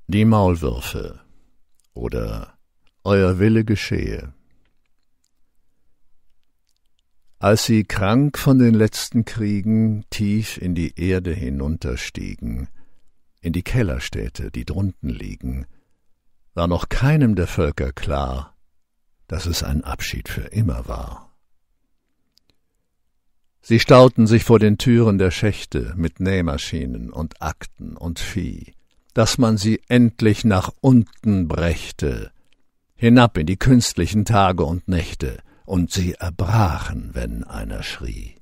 Die Maulwürfe oder Euer Wille geschehe. Als sie krank von den letzten Kriegen tief in die Erde hinunterstiegen, in die Kellerstädte, die drunten liegen, war noch keinem der Völker klar, dass es ein Abschied für immer war. Sie stauten sich vor den Türen der Schächte mit Nähmaschinen und Akten und Vieh, dass man sie endlich nach unten brächte, hinab in die künstlichen Tage und Nächte, und sie erbrachen, wenn einer schrie.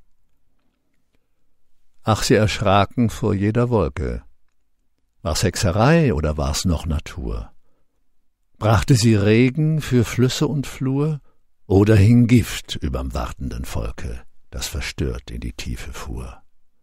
Ach, sie erschraken vor jeder Wolke. War's Hexerei oder war's noch Natur? Brachte sie Regen für Flüsse und Flur, oder hing Gift überm wartenden Volke, das verstört in die Tiefe fuhr?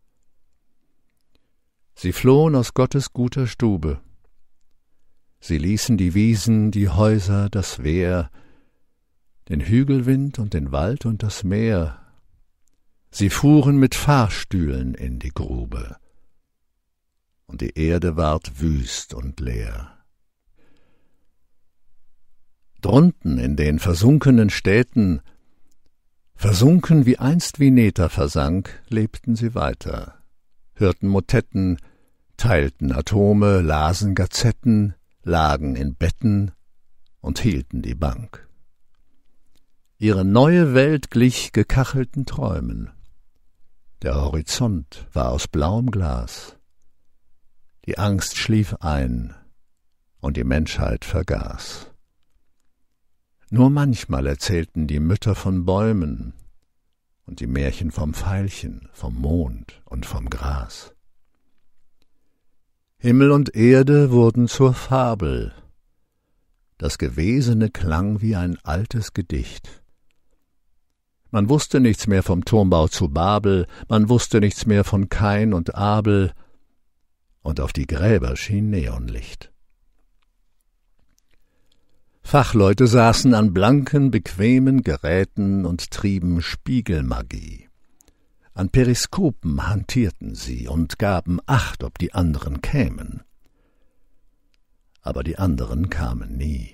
Sie flohen aus Gottes guter Stube. Sie ließen die Wiesen, die Häuser, das Wehr, den Hügelwind und den Wald und das Meer. Sie fuhren mit Fahrstühlen in die Grube, und die Erde ward wüst und leer. Drunten in den versunkenen Städten, versunken wie einst Vineta versank, lebten sie weiter, hörten Motetten, teilten Atome, lasen Gazetten, lagen in Betten und hielten die Bank. Ihre neue Welt glich gekachelten Träumen. Der Horizont war aus blauem Glas. Die Angst schlief ein und die Menschheit vergaß. Nur manchmal erzählten die Mütter von Bäumen und die Märchen vom Veilchen, vom Mond und vom Gras. Himmel und Erde wurden zur Fabel. Das Gewesene klang wie ein altes Gedicht. Man wusste nichts mehr vom Turmbau zu Babel, man wusste nichts mehr von Kain und Abel, und auf die Gräber schien Neonlicht. Fachleute saßen an blanken, bequemen Geräten und trieben Spiegelmagie. An Periskopen hantierten sie und gaben Acht, ob die anderen kämen. Aber die anderen kamen nie.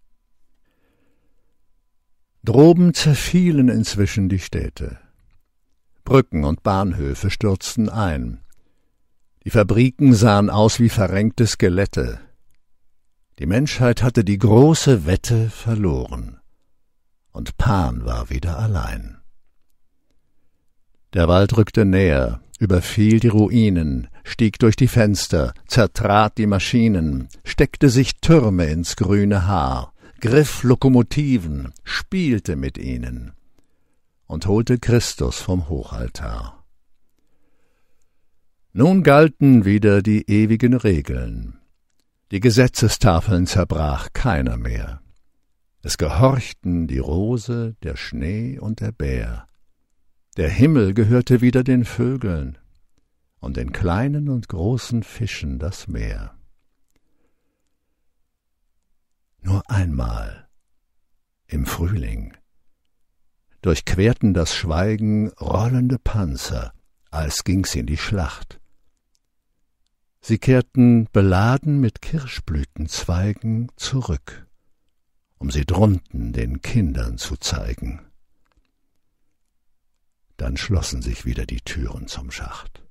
Droben zerfielen inzwischen die Städte. Brücken und Bahnhöfe stürzten ein. Die Fabriken sahen aus wie verrenkte Skelette. Die Menschheit hatte die große Wette verloren, und Pan war wieder allein. Der Wald rückte näher, überfiel die Ruinen, stieg durch die Fenster, zertrat die Maschinen, steckte sich Türme ins grüne Haar, griff Lokomotiven, spielte mit ihnen und holte Christus vom Hochaltar. Nun galten wieder die ewigen Regeln. Die Gesetzestafeln zerbrach keiner mehr. Es gehorchten die Rose, der Schnee und der Bär. Der Himmel gehörte wieder den Vögeln und den kleinen und großen Fischen das Meer. Nur einmal, im Frühling, durchquerten das Schweigen rollende Panzer, als ging's in die Schlacht. Sie kehrten beladen mit Kirschblütenzweigen zurück, um sie drunten den Kindern zu zeigen. Dann schlossen sich wieder die Türen zum Schacht.